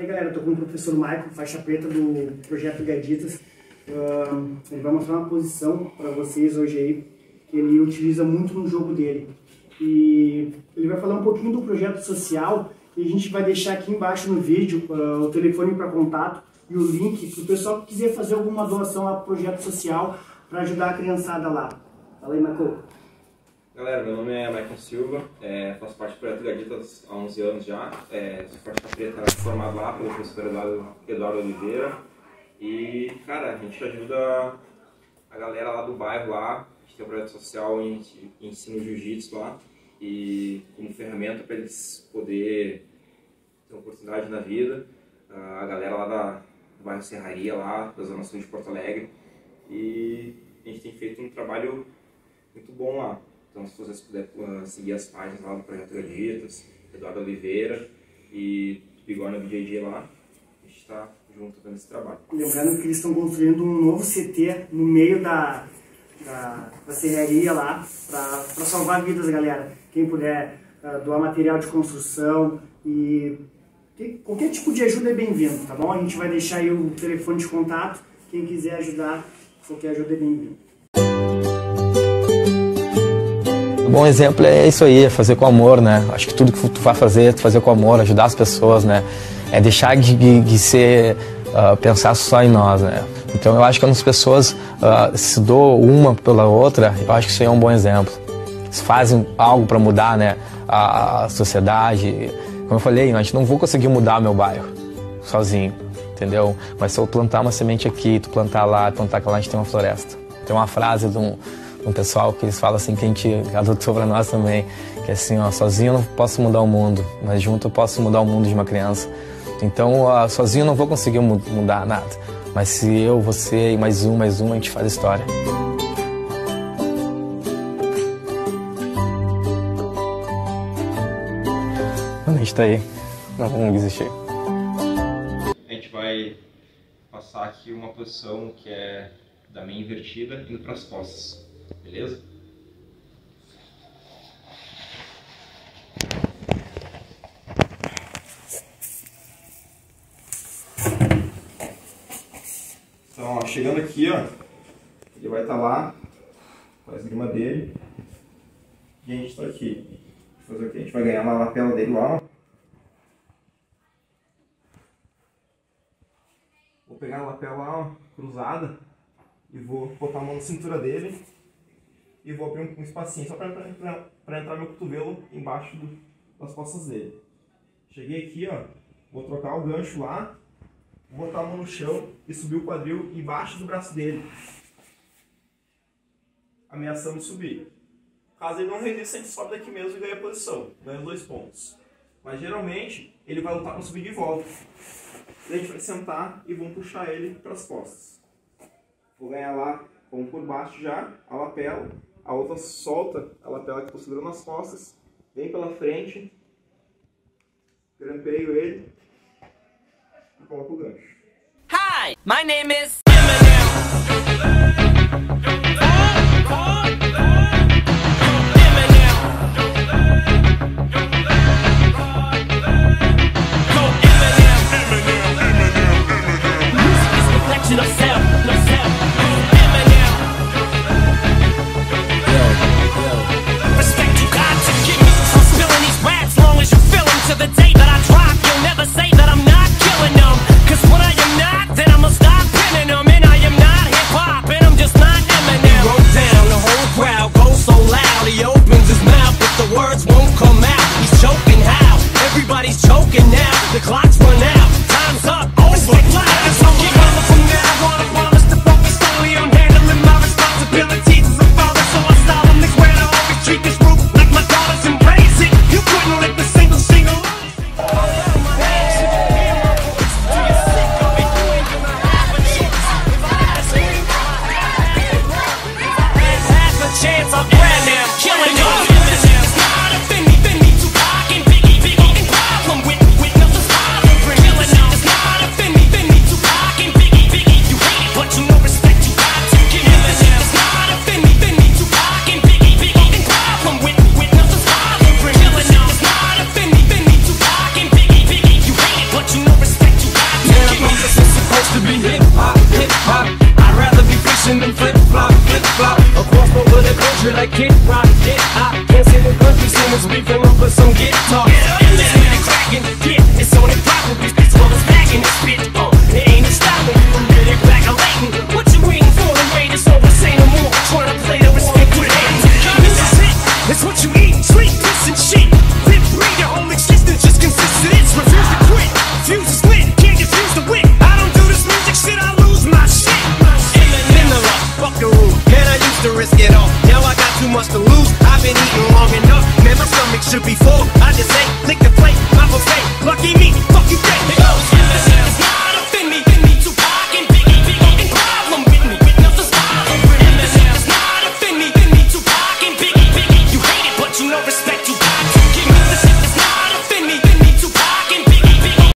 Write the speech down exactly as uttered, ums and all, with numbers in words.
Aí galera, eu tô com o professor Michael, faixa preta do Projeto Gaditas. Uh, ele vai mostrar uma posição para vocês hoje aí, que ele utiliza muito no jogo dele. E ele vai falar um pouquinho do projeto social, e a gente vai deixar aqui embaixo no vídeo uh, o telefone para contato e o link para o pessoal que quiser fazer alguma doação ao projeto social para ajudar a criançada lá. Fala aí, Michael. Galera, meu nome é Michael Silva, é, faço parte do Projeto Gaditas há onze anos já, é, sou faixa preta formado lá pelo professor Eduardo, Eduardo Oliveira. E, cara, a gente ajuda a galera lá do bairro lá, a gente tem um projeto social em ensino jiu-jitsu lá, e como ferramenta para eles poderem ter uma oportunidade na vida, a galera lá da, do bairro Serraria, lá, da Zona Sul de Porto Alegre, e a gente tem feito um trabalho muito bom lá. Então, se vocês puderem uh, seguir as páginas lá do Projeto Gaditas, Eduardo Oliveira e Bigorna B J J lá, a gente está junto nesse trabalho. Lembrando que eles estão construindo um novo C T no meio da, da, da serraria lá, para salvar vidas, galera. Quem puder uh, doar material de construção e tem, qualquer tipo de ajuda é bem-vindo, tá bom? A gente vai deixar aí o telefone de contato, quem quiser ajudar, qualquer ajuda é bem-vindo. Um bom exemplo é isso aí, é fazer com amor, né? Acho que tudo que tu vai fazer, tu fazer com amor, ajudar as pessoas, né? É deixar de, de, de ser, uh, pensar só em nós, né? Então eu acho que quando as pessoas uh, se doam uma pela outra, eu acho que isso aí é um bom exemplo. Eles fazem algo para mudar, né, a, a sociedade. Como eu falei, a gente não vou conseguir mudar meu bairro sozinho, entendeu? Mas se eu plantar uma semente aqui, tu plantar lá, plantar lá, a gente tem uma floresta. Tem uma frase de um... um pessoal que eles falam assim, que a gente adotou para nós também, que é assim, ó, sozinho eu não posso mudar o mundo, mas junto eu posso mudar o mundo de uma criança. Então, uh, sozinho eu não vou conseguir mudar nada, mas se eu, você e mais um, mais um, a gente faz história. A gente tá aí, não vamos desistir. A gente vai passar aqui uma posição que é da meia invertida indo para as costas. Beleza? Então, ó, chegando aqui, ó, ele vai estar tá lá com a esgrima dele e a gente está aqui. Fazer o quê? A gente vai ganhar uma lapela dele lá, ó. Vou pegar a lapela lá, ó, cruzada, e vou botar a mão na cintura dele. E vou abrir um espacinho só para entrar meu cotovelo embaixo do, das costas dele. Cheguei aqui, ó, vou trocar o gancho lá, vou botar a mão no chão e subir o quadril embaixo do braço dele, ameaçando subir. Caso ele não resista, a gente sobe daqui mesmo e ganha a posição, ganha dois pontos. Mas geralmente ele vai lutar para subir de volta. Daí a gente vai sentar e vamos puxar ele para as costas. Vou ganhar lá, vamos por baixo já, a lapela. A outra solta a lapela que estou segurando nas costas, vem pela frente, grampeio ele e coloco o gancho. Hi, my name is to be hip hop, hip hop. I'd rather be fishing than flip flop, flip flop. Across over the country like Kid Rock, get hot. Can't see the country singers beefing over some guitar. Let's get it crackin', get it's on